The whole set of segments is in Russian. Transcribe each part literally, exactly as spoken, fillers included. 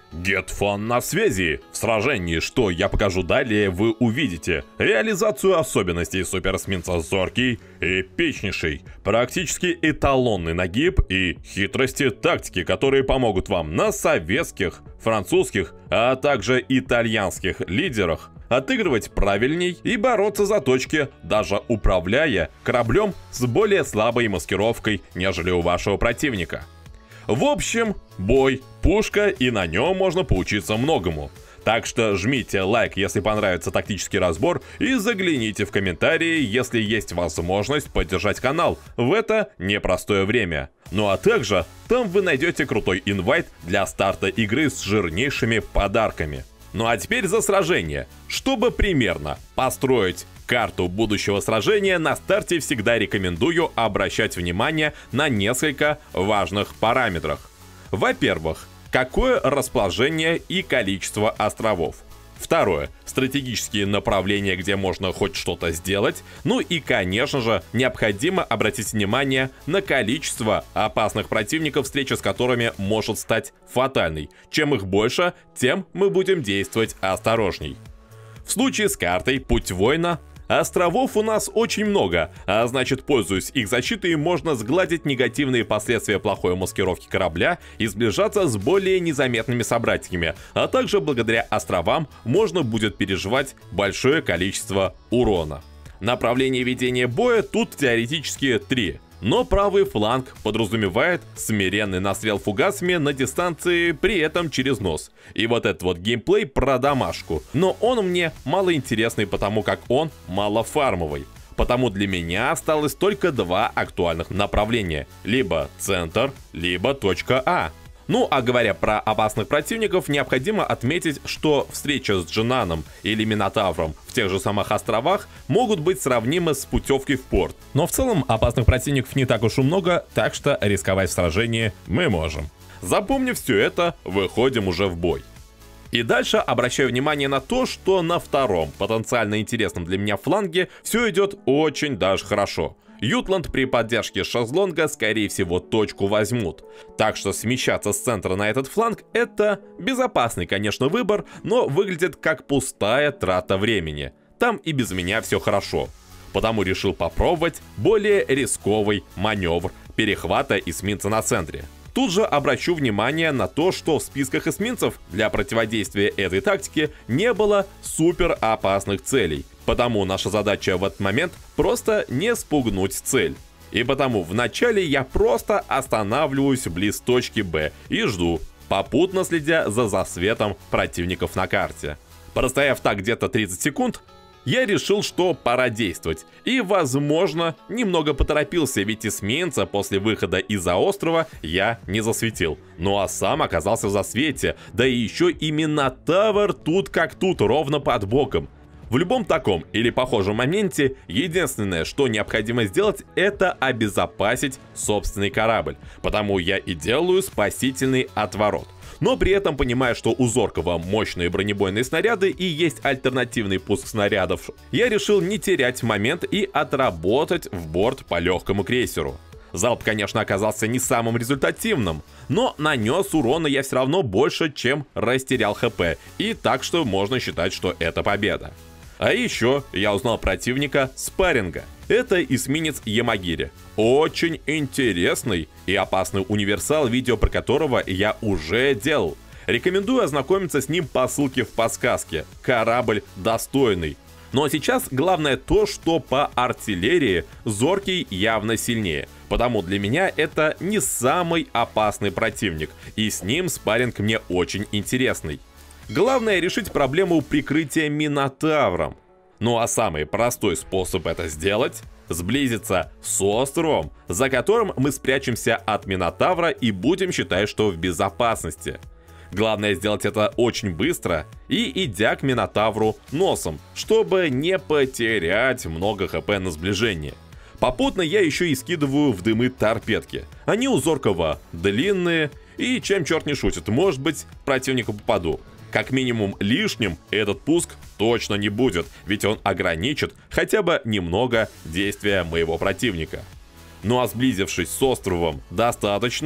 GetFun на связи! В сражении, что я покажу далее, вы увидите реализацию особенностей суперэсминца Зоркий, эпичнейший, практически эталонный нагиб и хитрости тактики, которые помогут вам на советских, французских, а также итальянских лидерах отыгрывать правильней и бороться за точки, даже управляя кораблем с более слабой маскировкой, нежели у вашего противника. В общем, бой, пушка, и на нем можно поучиться многому. Так что жмите лайк, если понравится тактический разбор, и загляните в комментарии, если есть возможность поддержать канал в это непростое время. Ну а также там вы найдете крутой инвайт для старта игры с жирнейшими подарками. Ну а теперь за сражение. Чтобы примерно построить карту будущего сражения, на старте всегда рекомендую обращать внимание на несколько важных параметров. Во-первых, какое расположение и количество островов. Второе, стратегические направления, где можно хоть что-то сделать. Ну и, конечно же, необходимо обратить внимание на количество опасных противников, встреча с которыми может стать фатальной. Чем их больше, тем мы будем действовать осторожней. В случае с картой «Путь воина» островов у нас очень много, а значит, пользуясь их защитой, можно сгладить негативные последствия плохой маскировки корабля и сближаться с более незаметными собратьями, а также благодаря островам можно будет переживать большое количество урона. Направление ведения боя тут теоретически три. Но правый фланг подразумевает смиренный настрел фугасами на дистанции, при этом через нос. И вот этот вот геймплей про домашку. Но он мне мало интересный, потому как он малофармовый. Потому для меня осталось только два актуальных направления. Либо центр, либо точка А. Ну а говоря про опасных противников, необходимо отметить, что встреча с Джинаном или Минотавром в тех же самых островах могут быть сравнимы с путевкой в порт. Но в целом опасных противников не так уж и много, так что рисковать в сражении мы можем. Запомнив все это, выходим уже в бой. И дальше обращаю внимание на то, что на втором, потенциально интересном для меня фланге, все идет очень даже хорошо. Ютланд при поддержке шезлонга, скорее всего, точку возьмут. Так что смещаться с центра на этот фланг — это безопасный, конечно, выбор, но выглядит как пустая трата времени. Там и без меня все хорошо. Потому решил попробовать более рисковый маневр перехвата эсминца на центре. Тут же обращу внимание на то, что в списках эсминцев для противодействия этой тактике не было супер опасных целей. Потому наша задача в этот момент просто не спугнуть цель. И потому вначале я просто останавливаюсь близ точки Б и жду, попутно следя за засветом противников на карте. Простояв так где-то тридцать секунд, я решил, что пора действовать. И, возможно, немного поторопился, ведь эсминца после выхода из-за острова я не засветил. Ну а сам оказался в засвете, да и еще и Минотавр тут как тут, ровно под боком. В любом таком или похожем моменте, единственное, что необходимо сделать, это обезопасить собственный корабль. Потому я и делаю спасительный отворот. Но при этом понимая, что у Зоркого мощные бронебойные снаряды и есть альтернативный пуск снарядов, я решил не терять момент и отработать в борт по легкому крейсеру. Залп, конечно, оказался не самым результативным, но нанес урона я все равно больше, чем растерял ХП, и так что можно считать, что это победа. А еще я узнал противника спарринга. Это эсминец Ямагири. Очень интересный и опасный универсал, видео про которого я уже делал. Рекомендую ознакомиться с ним по ссылке в подсказке. Корабль достойный. Но сейчас главное то, что по артиллерии Зоркий явно сильнее. Потому для меня это не самый опасный противник, и с ним спарринг мне очень интересный. Главное решить проблему прикрытия Минотавром. Ну а самый простой способ это сделать — сблизиться с островом, за которым мы спрячемся от Минотавра и будем считать, что в безопасности. Главное сделать это очень быстро и идя к Минотавру носом, чтобы не потерять много ХП на сближение. Попутно я еще и скидываю в дымы торпедки. Они у Зоркого длинные, и чем черт не шутит, может быть, противнику попаду. Как минимум лишним этот пуск точно не будет, ведь он ограничит хотя бы немного действия моего противника. Ну а сблизившись с островом достаточно,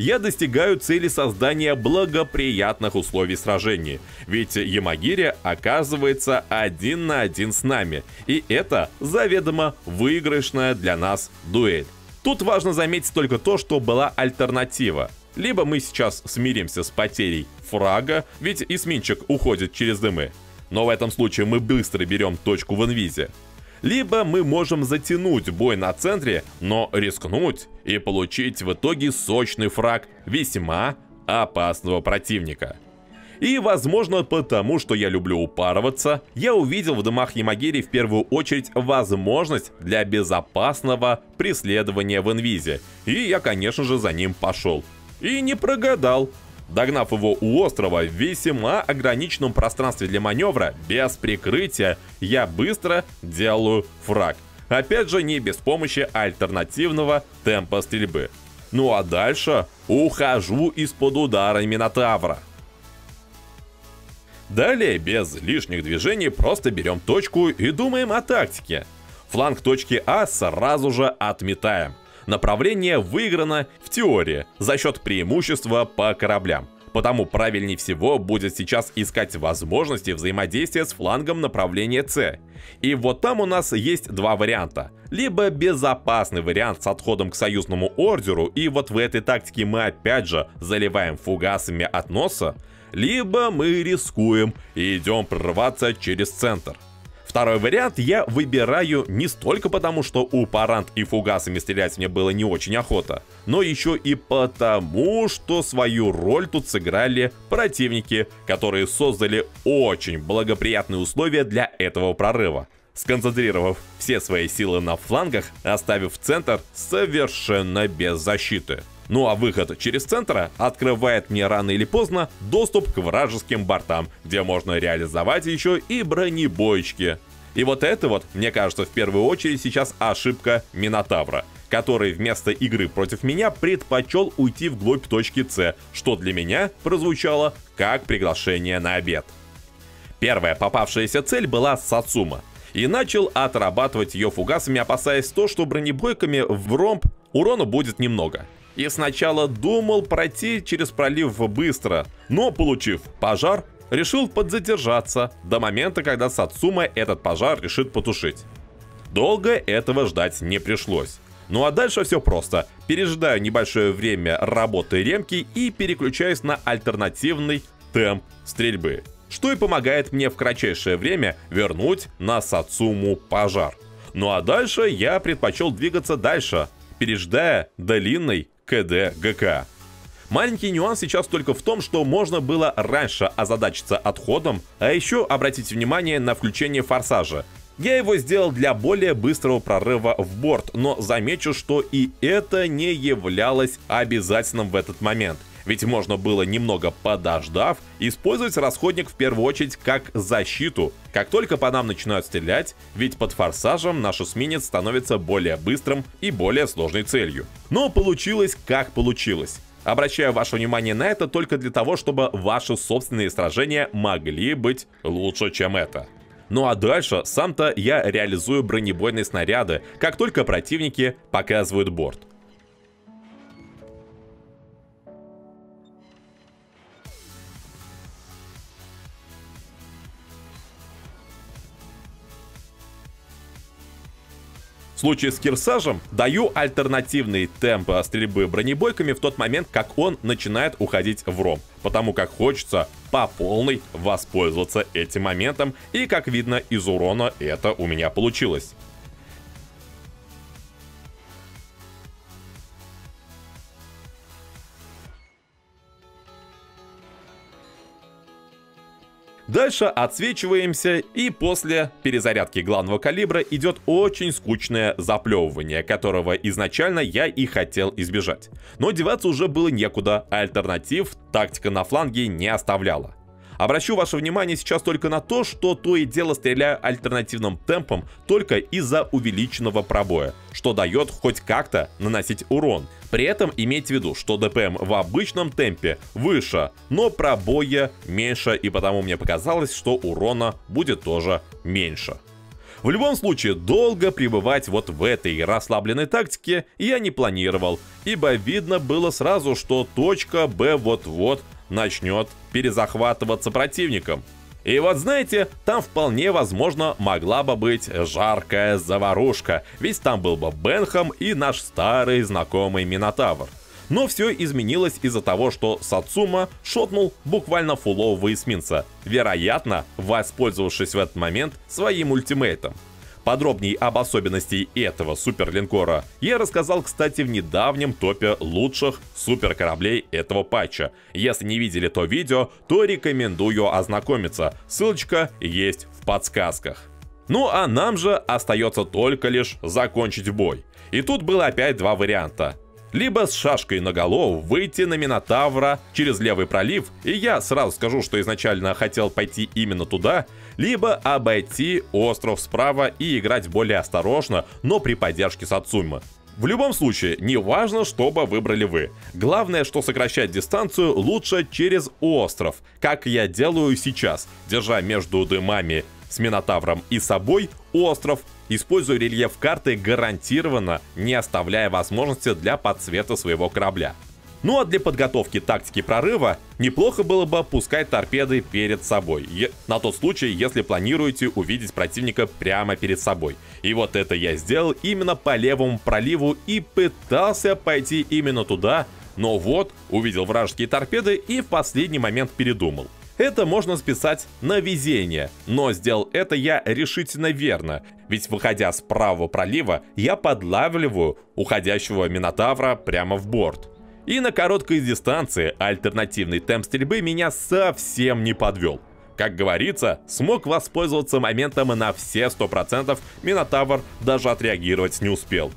я достигаю цели создания благоприятных условий сражения, ведь Ямагири оказывается один на один с нами, и это заведомо выигрышная для нас дуэль. Тут важно заметить только то, что была альтернатива. Либо мы сейчас смиримся с потерей фрага, ведь эсминчик уходит через дымы, но в этом случае мы быстро берем точку в инвизе. Либо мы можем затянуть бой на центре, но рискнуть и получить в итоге сочный фраг весьма опасного противника. И, возможно, потому что я люблю упарываться, я увидел в дымах Ямагири в первую очередь возможность для безопасного преследования в инвизе, и я, конечно же, за ним пошел. И не прогадал. Догнав его у острова в весьма ограниченном пространстве для маневра, без прикрытия, я быстро делаю фраг. Опять же, не без помощи альтернативного темпа стрельбы. Ну а дальше ухожу из-под удара Минотавра. Далее, без лишних движений, просто берем точку и думаем о тактике. Фланг точки А сразу же отметаем. Направление выиграно в теории за счет преимущества по кораблям. Потому правильнее всего будет сейчас искать возможности взаимодействия с флангом направления С. И вот там у нас есть два варианта. Либо безопасный вариант с отходом к союзному ордеру, и вот в этой тактике мы опять же заливаем фугасами от носа, либо мы рискуем и идем прорываться через центр. Второй вариант я выбираю не столько потому, что у парант и фугасами стрелять мне было не очень охота, но еще и потому, что свою роль тут сыграли противники, которые создали очень благоприятные условия для этого прорыва, сконцентрировав все свои силы на флангах, оставив центр совершенно без защиты. Ну а выход через центр открывает мне рано или поздно доступ к вражеским бортам, где можно реализовать еще и бронебойчики. И вот это вот, мне кажется, в первую очередь сейчас ошибка Минотавра, который вместо игры против меня предпочел уйти вглубь точки С, что для меня прозвучало как приглашение на обед. Первая попавшаяся цель была Сацума, и начал отрабатывать ее фугасами, опасаясь то, что бронебойками в ромб урона будет немного. И сначала думал пройти через пролив быстро, но, получив пожар, решил подзадержаться до момента, когда Сацума этот пожар решит потушить. Долго этого ждать не пришлось. Ну а дальше все просто. Пережидаю небольшое время работы ремки и переключаюсь на альтернативный темп стрельбы, что и помогает мне в кратчайшее время вернуть на Сацуму пожар. Ну а дальше я предпочел двигаться дальше, пережидая длинный КД ГК. Маленький нюанс сейчас только в том, что можно было раньше озадачиться отходом, а еще обратить внимание на включение форсажа. Я его сделал для более быстрого прорыва в борт, но замечу, что и это не являлось обязательным в этот момент. Ведь можно было, немного подождав, использовать расходник в первую очередь как защиту. Как только по нам начинают стрелять, ведь под форсажем наш эсминец становится более быстрым и более сложной целью. Но получилось как получилось. Обращаю ваше внимание на это только для того, чтобы ваши собственные сражения могли быть лучше, чем это. Ну а дальше сам-то я реализую бронебойные снаряды, как только противники показывают борт. В случае с Кирсажем даю альтернативный темп стрельбы бронебойками в тот момент, как он начинает уходить в ромб, потому как хочется по полной воспользоваться этим моментом, и как видно из урона это у меня получилось. Дальше отсвечиваемся, и после перезарядки главного калибра идет очень скучное заплевывание, которого изначально я и хотел избежать. Но деваться уже было некуда, а альтернатив тактика на фланге не оставляла. Обращу ваше внимание сейчас только на то, что то и дело стреляю альтернативным темпом только из-за увеличенного пробоя, что дает хоть как-то наносить урон. При этом имейте в виду, что ДПМ в обычном темпе выше, но пробоя меньше, и потому мне показалось, что урона будет тоже меньше. В любом случае, долго пребывать вот в этой расслабленной тактике я не планировал, ибо видно было сразу, что точка Б вот-вот начнет перезахватываться противником. И вот знаете, там вполне возможно могла бы быть жаркая заварушка, ведь там был бы Бенхам и наш старый знакомый Минотавр. Но все изменилось из-за того, что Сацума шотнул буквально фулового эсминца, вероятно, воспользовавшись в этот момент своим ультимейтом. Подробней об особенностях этого суперлинкора я рассказал, кстати, в недавнем топе лучших суперкораблей этого патча. Если не видели то видео, то рекомендую ознакомиться, ссылочка есть в подсказках. Ну а нам же остается только лишь закончить бой. И тут было опять два варианта. Либо с шашкой наголо выйти на Минотавра через левый пролив, и я сразу скажу, что изначально хотел пойти именно туда, либо обойти остров справа и играть более осторожно, но при поддержке Сацумы. В любом случае, не важно, что бы выбрали вы. Главное, что сокращать дистанцию лучше через остров, как я делаю сейчас, держа между дымами с Минотавром и собой остров, используя рельеф карты гарантированно, не оставляя возможности для подсвета своего корабля. Ну а для подготовки тактики прорыва неплохо было бы пускать торпеды перед собой, на тот случай, если планируете увидеть противника прямо перед собой. И вот это я сделал именно по левому проливу и пытался пойти именно туда, но вот увидел вражеские торпеды и в последний момент передумал. Это можно списать на везение, но сделал это я решительно верно, ведь выходя с правого пролива, я подлавливаю уходящего Минотавра прямо в борт. И на короткой дистанции альтернативный темп стрельбы меня совсем не подвел. Как говорится, смог воспользоваться моментом на все сто процентов, Минотавр даже отреагировать не успел.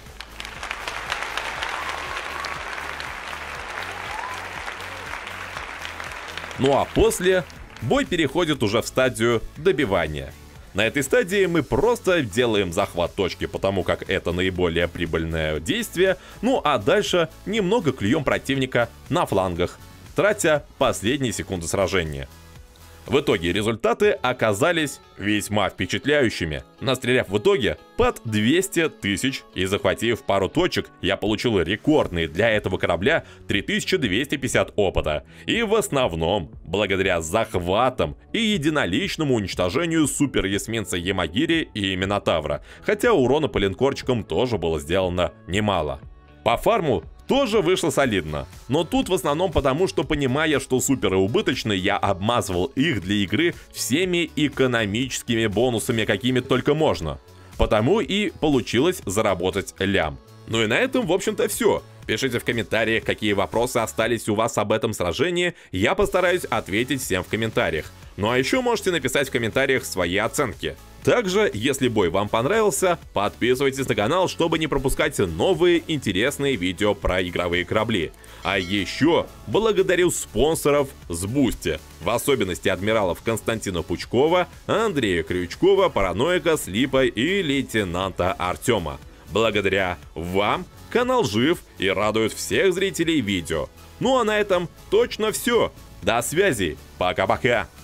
Ну а после бой переходит уже в стадию добивания. На этой стадии мы просто делаем захват точки, потому как это наиболее прибыльное действие, ну а дальше немного клюем противника на флангах, тратя последние секунды сражения. В итоге результаты оказались весьма впечатляющими. Настреляв в итоге под двести тысяч и захватив пару точек, я получил рекордные для этого корабля три тысячи двести пятьдесят опыта. И в основном благодаря захватам и единоличному уничтожению супер-эсминца Ямагири и Минотавра. Хотя урона по линкорчикам тоже было сделано немало. По фарму тоже вышло солидно, но тут в основном потому, что, понимая, что суперы убыточны, я обмазывал их для игры всеми экономическими бонусами, какими только можно. Потому и получилось заработать лям. Ну и на этом, в общем-то, все. Пишите в комментариях, какие вопросы остались у вас об этом сражении, я постараюсь ответить всем в комментариях. Ну а еще можете написать в комментариях свои оценки. Также, если бой вам понравился, подписывайтесь на канал, чтобы не пропускать новые интересные видео про игровые корабли. А еще благодарю спонсоров с Boosty, в особенности адмиралов Константина Пучкова, Андрея Крючкова, Параноика, Слипа и лейтенанта Артема. Благодаря вам канал жив и радует всех зрителей видео. Ну а на этом точно все. До связи. Пока-пока.